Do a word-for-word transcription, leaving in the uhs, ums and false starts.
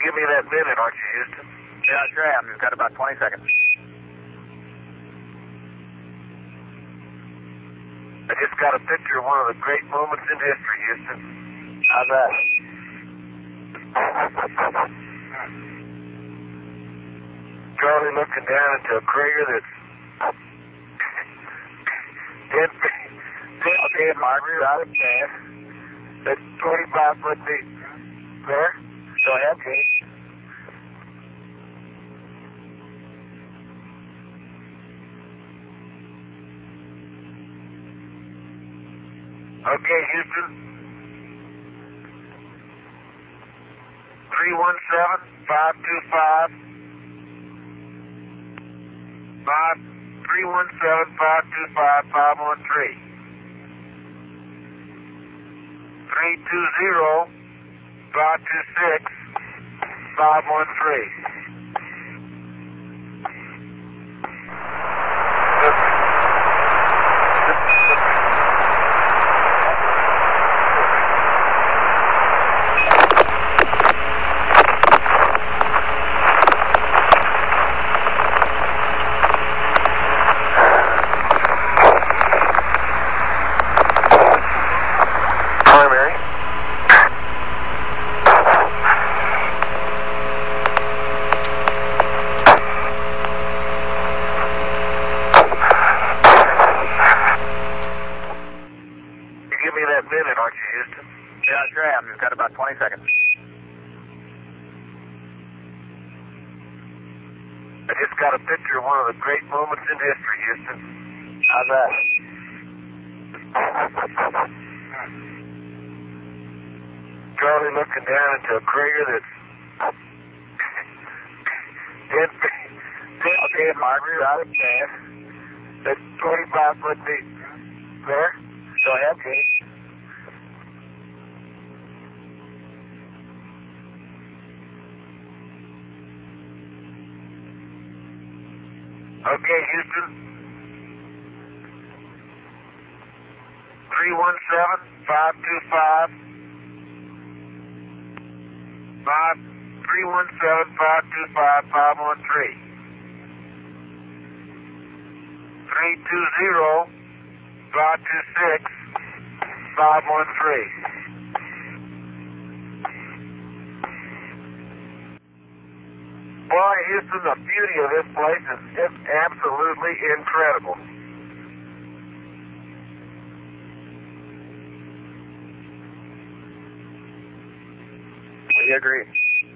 give me that minute, aren't you, Houston? Yeah, sure am. You've got about twenty seconds. I just got a picture of one of the great moments in history, Houston. How's that? Charlie looking down into a crater that's ten feet. Okay, Margaret, out of ten. That's twenty-five foot deep. There? Go ahead, Jake. Okay, Houston. three one seven, five two five. Five three one seven five two five five one three. Three two zero five two six five one three. Primary. You give me that minute, aren't you, Houston? Yeah, sure am. You've got about twenty seconds. I just got a picture of one of the great moments in history, Houston. How's that? Charlie looking down into a crater that's ten feet. Okay, Margaret, out of ten. That's twenty-five foot deep. There? Go ahead, Jake. Okay, Houston. three one seven five two five. Five three one seven five two five five one three. Three two zero five two six five one three. Boy, Houston, the beauty of this place is just absolutely incredible. We agree.